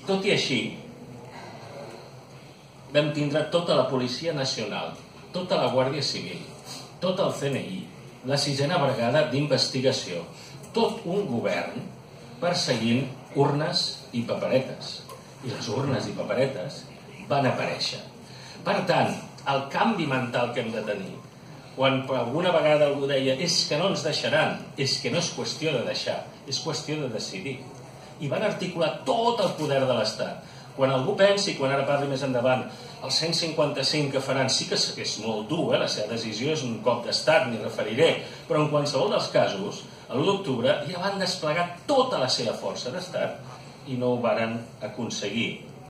Tot i així, vam tindre tota la Policia Nacional, tota la Guàrdia Civil, tot el CNI, la 6a Brigada d'Investigació, tot un govern perseguint urnes i paperetes. I les urnes i paperetes van aparèixer. Per tant, el canvi mental que hem de tenir, quan alguna vegada algú deia és que no ens deixaran, és que no és qüestió de deixar, és qüestió de decidir. I van articular tot el poder de l'Estat. Quan algú pensi, quan ara parli més endavant, el 155 que faran sí que és molt dur, la seva decisió és un cop d'estat, m'hi referiré, però en qualsevol dels casos, l'1 d'octubre ja van desplegar tota la seva força d'estat i no ho varen aconseguir.